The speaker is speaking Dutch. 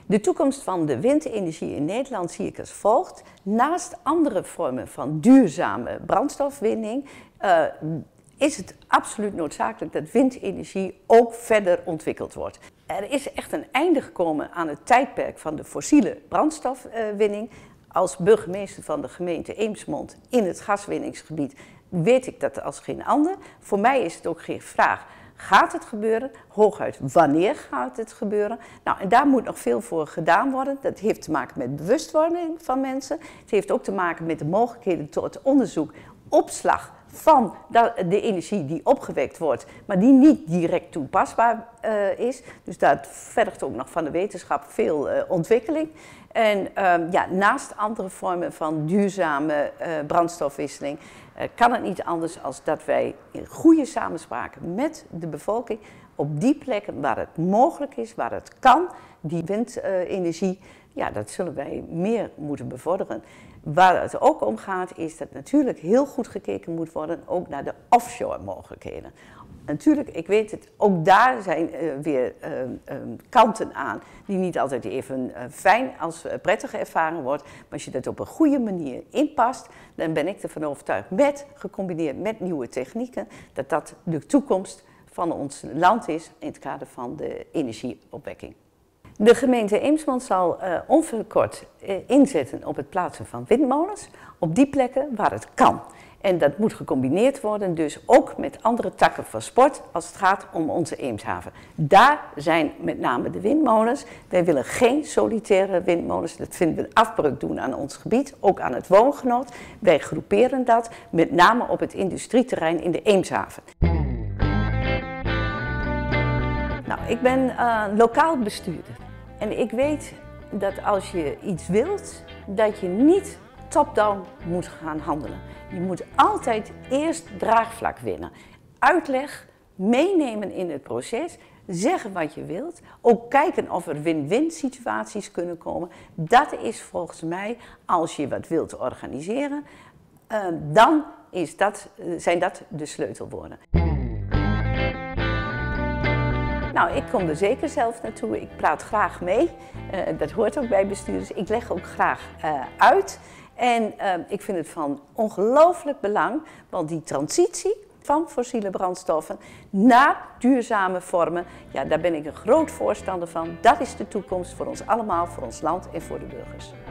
De toekomst van de windenergie in Nederland zie ik als volgt. Naast andere vormen van duurzame brandstofwinning is het absoluut noodzakelijk dat windenergie ook verder ontwikkeld wordt. Er is echt een einde gekomen aan het tijdperk van de fossiele brandstofwinning. Als burgemeester van de gemeente Eemsmond in het gaswinningsgebied weet ik dat als geen ander. Voor mij is het ook geen vraag. Gaat het gebeuren? Hooguit, wanneer gaat het gebeuren? Nou, en daar moet nog veel voor gedaan worden. Dat heeft te maken met bewustwording van mensen. Het heeft ook te maken met de mogelijkheden tot onderzoek, opslag van de energie die opgewekt wordt, maar die niet direct toepasbaar is. Dus dat vergt ook nog van de wetenschap veel ontwikkeling. En naast andere vormen van duurzame brandstofwisseling kan het niet anders dan dat wij in goede samenspraak met de bevolking op die plekken waar het mogelijk is, waar het kan, die windenergie, dat zullen wij meer moeten bevorderen. Waar het ook om gaat is dat natuurlijk heel goed gekeken moet worden ook naar de offshore mogelijkheden. Natuurlijk, ik weet het, ook daar zijn weer kanten aan die niet altijd even fijn als prettig ervaren wordt. Maar als je dat op een goede manier inpast, dan ben ik ervan overtuigd, gecombineerd met nieuwe technieken, dat dat de toekomst van ons land is in het kader van de energieopwekking. De gemeente Eemsmond zal onverkort inzetten op het plaatsen van windmolens op die plekken waar het kan. En dat moet gecombineerd worden, dus ook met andere takken van sport als het gaat om onze Eemshaven. Daar zijn met name de windmolens. Wij willen geen solitaire windmolens. Dat vinden we afbreuk doen aan ons gebied, ook aan het woongenot. Wij groeperen dat met name op het industrieterrein in de Eemshaven. Nou, ik ben lokaal bestuurder. En ik weet dat als je iets wilt, dat je niet top-down moet gaan handelen. Je moet altijd eerst draagvlak winnen. Uitleg, meenemen in het proces, zeggen wat je wilt. Ook kijken of er win-win situaties kunnen komen. Dat is volgens mij, als je wat wilt organiseren, dan zijn dat de sleutelwoorden. Nou, ik kom er zeker zelf naartoe. Ik praat graag mee. Dat hoort ook bij bestuurders. Ik leg ook graag uit. En ik vind het van ongelooflijk belang, want die transitie van fossiele brandstoffen naar duurzame vormen, daar ben ik een groot voorstander van. Dat is de toekomst voor ons allemaal, voor ons land en voor de burgers.